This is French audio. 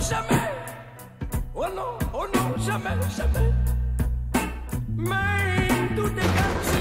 jamais. Oh non, jamais, jamais. Mais tout est caché.